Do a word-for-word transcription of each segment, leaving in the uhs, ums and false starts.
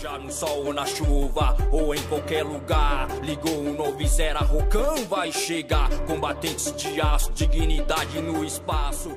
Seja no sol ou na chuva, ou em qualquer lugar, ligou o novo Zera Rocão vai chegar. Combatentes de aço, dignidade no espaço.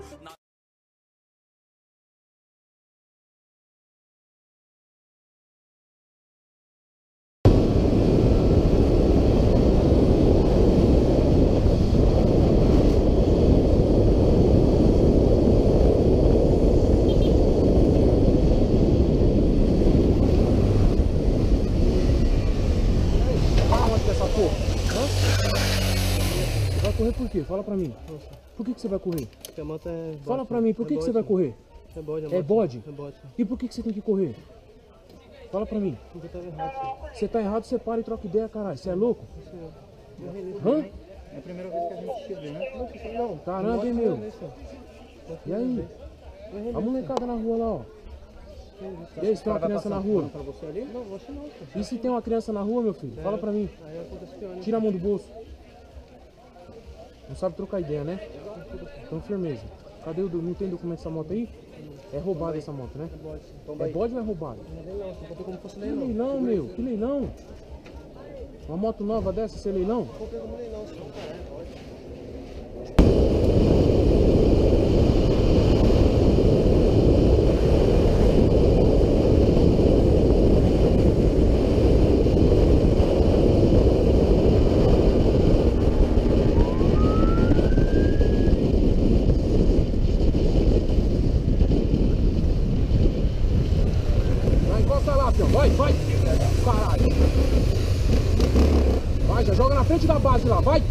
Correr por quê? Fala pra mim. Nossa. Por que, que você vai correr? Porque a moto é bode. Fala pra mim, por que, é que você vai correr? É bode, é, é bode? É bode. E por que, que você tem que correr? Fala pra mim. Porque tá errado. Você tá errado, você para e troca ideia, caralho. Você é louco? É. Hã? É a primeira vez que a gente te vê, né? Não, não. Caramba, hein, meu? E aí? A molecada na rua lá, ó. E aí, se tem uma criança na rua? Pra você ali? Não, você não. E se tem uma criança na rua, meu filho? É. Fala pra mim. Aí acontece pior, né? Tira a mão do bolso. Não sabe trocar ideia, né? Então, firmeza. Cadê o... Não tem documento dessa moto aí? É roubada essa moto, né? É bode ou é roubada? Que leilão, meu? Que leilão? Uma moto nova dessa, você leilão? Comprei como leilão, senhor. Vai, vai! Caralho! Vai, já joga na frente da base lá, vai!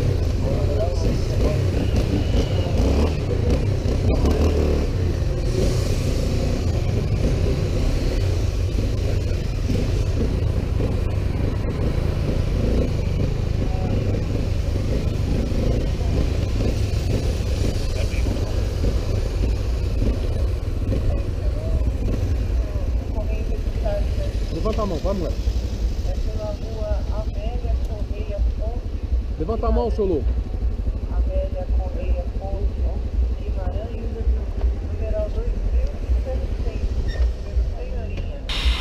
Levanta a mão, vai, moleque. É pela rua Amélia Correia Ponte. Levanta a mão, seu louco. Amélia Correia Ponte, Guimarães, numeral dois mil cento e seis, número senhorinha.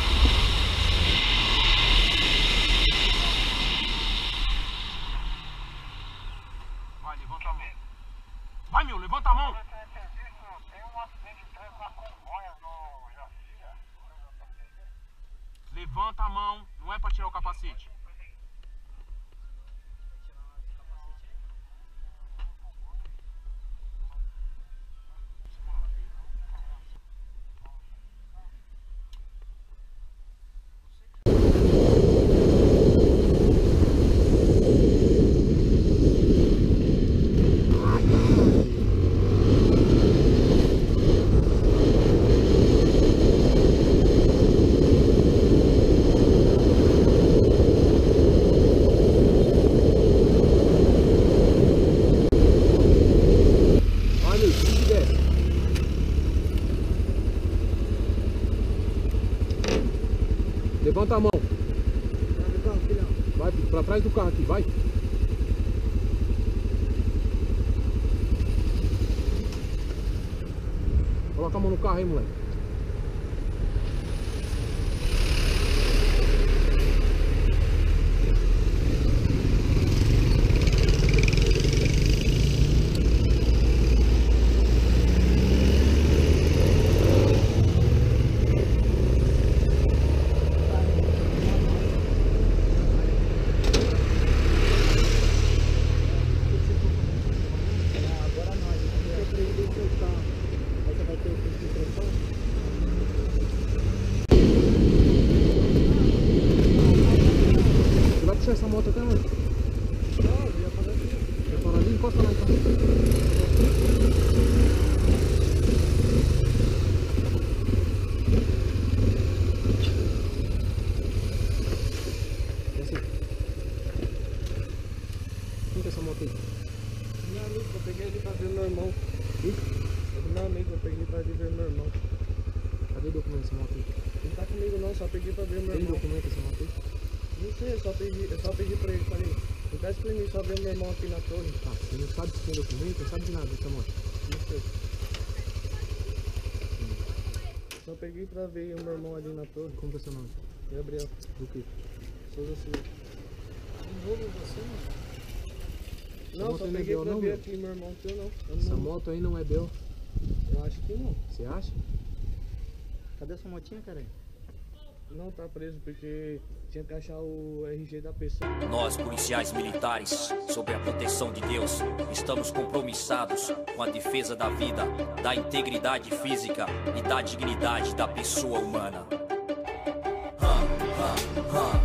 Vai, levanta a mão. Vai, meu, levanta a mão. Levanta a mão, não é pra tirar o capacete. Levanta a mão. Vai pra trás do carro aqui, vai. Coloca a mão no carro aí, moleque. Essa moto até onde? Não, eu ia parar ali. Ia parar ali? Encosta lá então. Desce aí. Quem que é essa moto aí? Meu amigo, eu peguei ele pra ver meu irmão. Ih? Meu amigo, eu peguei pra ver meu irmão. Cadê o documento dessa moto aí? Não tá comigo não, só peguei pra ver meu Tem irmão. documento dessa moto aí? Não sei, eu só pedi, eu só pedi pra ele, falei, eu peço pra mim só ver meu irmão aqui na torre. Tá, você não sabe se tem documento, não sabe de nada dessa moto. Não sei. Só peguei pra ver o meu irmão ali na torre. Como que é seu nome? Gabriel. Do que? Souza Silva. De novo você, mano? Não, moto só aí não é peguei Bel, pra não, ver meu? aqui, meu irmão, teu não. Eu Essa não- moto aí não é Bel. Eu acho que não. Você acha? Cadê sua motinha, cara? Não tá preso porque tinha que achar o R G da pessoa. Nós, policiais militares, sob a proteção de Deus, estamos compromissados com a defesa da vida, da integridade física e da dignidade da pessoa humana. Ha, ha, ha.